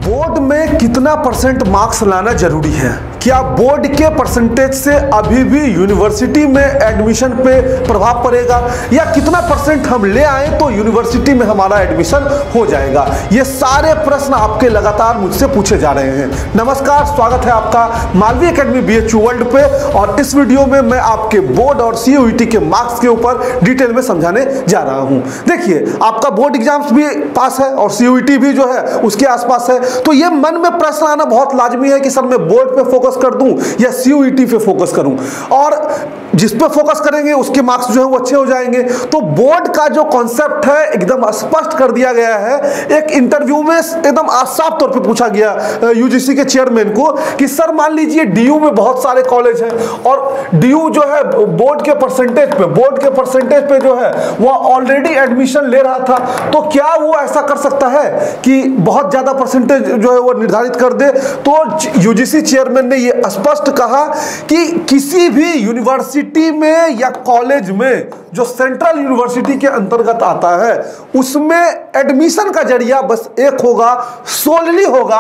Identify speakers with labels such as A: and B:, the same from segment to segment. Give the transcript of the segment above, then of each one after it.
A: Board में कितना percent marks लाना जरूरी है? क्या बोर्ड के परसेंटेज से अभी भी यूनिवर्सिटी में एडमिशन पे प्रभाव पड़ेगा, या कितना परसेंट हम ले आए तो यूनिवर्सिटी में हमारा एडमिशन हो जाएगा? ये सारे प्रश्न आपके लगातार मुझसे पूछे जा रहे हैं। नमस्कार, स्वागत है आपका मालवी एकेडमी BHU वर्ल्ड पे। और इस वीडियो में मैं आपके बोर्ड और CUET के मार्क्स के ऊपर डिटेल में समझाने जा रहा हूं। देखिए, आपका बोर्ड एग्जाम्स भी पास है और CUET भी जो है उसके आसपास है, तो ये मन में प्रश्न आना बहुत लाजमी है कि सर मैं बोर्ड पे फोकस कर दूं या CUET पे फोकस करूं, और जिस पे फोकस करेंगे उसके मार्क्स जो है वो अच्छे हो जाएंगे। तो बोर्ड का जो कॉन्सेप्ट है एकदम स्पष्ट कर दिया गया है। एक इंटरव्यू में एकदम साफ तौर पे पूछा गया UGC के चेयरमैन को कि सर मान लीजिए DU में बहुत सारे कॉलेज हैं और DU जो है बोर्ड के परसेंटेज पे जो है वो ऑलरेडी एडमिशन ले रहा था, तो क्या वो ऐसा कर सकता है कि बहुत ज्यादा परसेंटेज जो है वो निर्धारित कर दे? तो UGC चेयरमैन ने ये स्पष्ट कहा कि किसी भी यूनिवर्सिटी में या कॉलेज में जो सेंट्रल यूनिवर्सिटी के अंतर्गत आता है उसमें एडमिशन का जरिया बस एक होगा, सोलली होगा,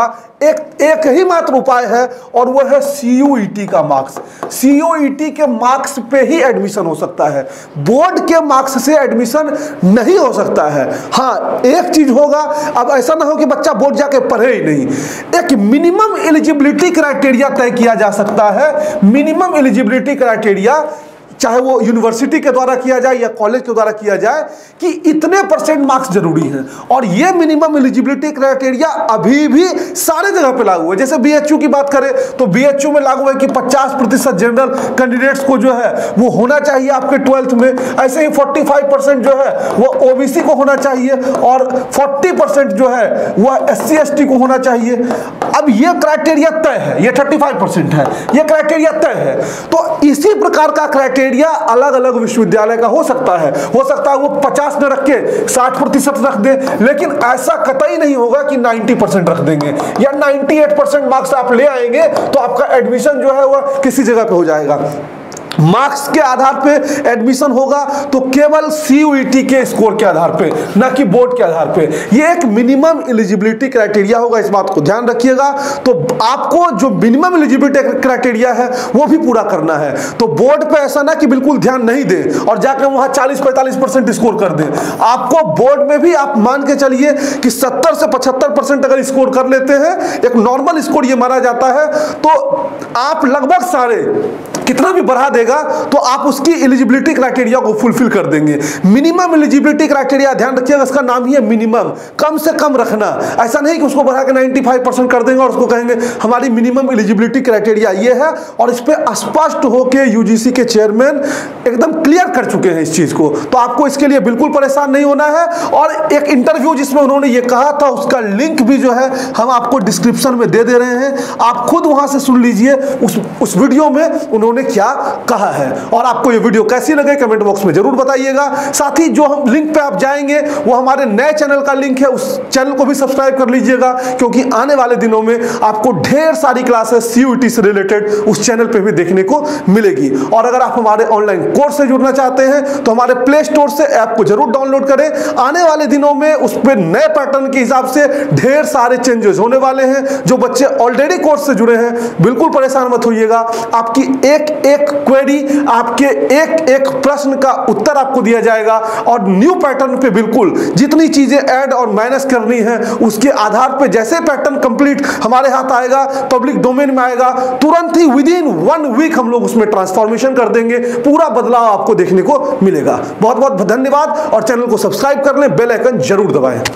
A: एक ही मात्र उपाय है, और वो है CUET का मार्क्स। CUET के मार्क्स पे ही एडमिशन हो सकता है, बोर्ड के मार्क्स से एडमिशन नहीं हो सकता है। हाँ, एक चीज होगा, अब ऐसा ना हो कि बच्चा बोर्ड जाके पढ़े ही नहीं, एक मिनिमम एलिजिबिलिटी क्राइटेरिया तय किया जा सकता है। मिनिमम एलिजिबिलिटी क्राइटेरिया चाहे वो यूनिवर्सिटी के द्वारा किया जाए या कॉलेज के द्वारा किया जाए कि इतने परसेंट मार्क्स जरूरी हैं, और ये मिनिमम एलिजिबिलिटी क्राइटेरिया अभी भी सारे जगह पे लागू है। जैसे BHU की बात करें तो BHU में लागू है कि 50% जनरल कैंडिडेट्स को जो है वो होना चाहिए आपके 12th में। ऐसे ही 45% जो है वो OBC को होना चाहिए और 40% जो है वो SC ST को होना चाहिए। अब ये क्राइटेरिया तय है, ये 35% है, ये क्राइटेरिया तय है। तो इसी प्रकार का क्राइटेरिया अलग अलग विश्वविद्यालय का हो सकता है वो 50 न रख के 60% रख दे, लेकिन ऐसा कतई नहीं होगा कि 90% रख देंगे या 98% मार्क्स आप ले आएंगे तो आपका एडमिशन जो है वह किसी जगह पे हो जाएगा। मार्क्स के आधार पे एडमिशन होगा तो केवल CUET के स्कोर के आधार पे, ना कि बोर्ड के आधार पे। ये एक मिनिमम एलिजिबिलिटी क्राइटेरिया होगा, इस बात को ध्यान रखिएगा। तो आपको जो मिनिमम एलिजिबिलिटी क्राइटेरिया है वो भी पूरा करना है। तो बोर्ड पे ऐसा ना कि बिल्कुल ध्यान नहीं दे और जाकर वहां 40-45% स्कोर कर दे। आपको बोर्ड में भी आप मान के चलिए कि 70 से 75% अगर स्कोर कर लेते हैं, एक नॉर्मल स्कोर ये माना जाता है, तो आप लगभग सारे कितना भी बढ़ा देगा तो आप उसकी एलिजिबिलिटी क्राइटेरिया को फुलफिल कर देंगे। मिनिमम एलिजिबिलिटी क्राइटेरिया ध्यान रखिएगा, इसका नाम ही है मिनिमम, कम से कम रखना। ऐसा नहीं कि उसको बढ़ा के 95% कर देंगे और उसको कहेंगे हमारी मिनिमम एलिजिबिलिटी क्राइटेरिया ये है। और इस पे स्पष्ट होकर UGC के चेयरमैन एकदम क्लियर कर चुके हैं इस चीज को, तो आपको इसके लिए बिल्कुल परेशान नहीं होना है। और एक इंटरव्यू जिसमें उन्होंने ये कहा था उसका लिंक भी जो है हम आपको डिस्क्रिप्शन में दे रहे हैं, आप खुद वहां से सुन लीजिए उस वीडियो में उन्होंने क्या कहा है। और आपको ये वीडियो कैसी लगे कमेंट बॉक्स में जरूर बताइएगा। साथ ही जो हम लिंक पे आप जाएंगे वो हमारे नए चैनल का लिंक है, उस चैनल को भी सब्सक्राइब कर लीजिएगा, क्योंकि आने वाले दिनों में आपको ढेर सारी क्लासेस CUET से रिलेटेड उस चैनल पे भी देखने को मिलेगी। और अगर आप हमारे ऑनलाइन कोर्स से जुड़ना चाहते हैं तो हमारे प्ले स्टोर से ऐप को जरूर डाउनलोड करें। आने वाले दिनों में उस पर नए पैटर्न के हिसाब से ढेर सारे चेंजेस होने वाले हैं। जो बच्चे ऑलरेडी कोर्स से जुड़े हैं बिल्कुल परेशान मत होइएगा, आपकी एक क्वेरी, आपके एक प्रश्न का उत्तर आपको दिया जाएगा, और न्यू पैटर्न पे बिल्कुल जितनी चीजें ऐड और माइनस करनी है उसके आधार पे जैसे पैटर्न कंप्लीट हमारे हाथ आएगा, पब्लिक डोमेन में आएगा, तुरंत ही विदिन 1 वीक हम लोग उसमें ट्रांसफॉर्मेशन कर देंगे। पूरा बदलाव आपको देखने को मिलेगा। बहुत बहुत धन्यवाद, और चैनल को सब्सक्राइब कर लें, बेल आइकन जरूर दबाएं।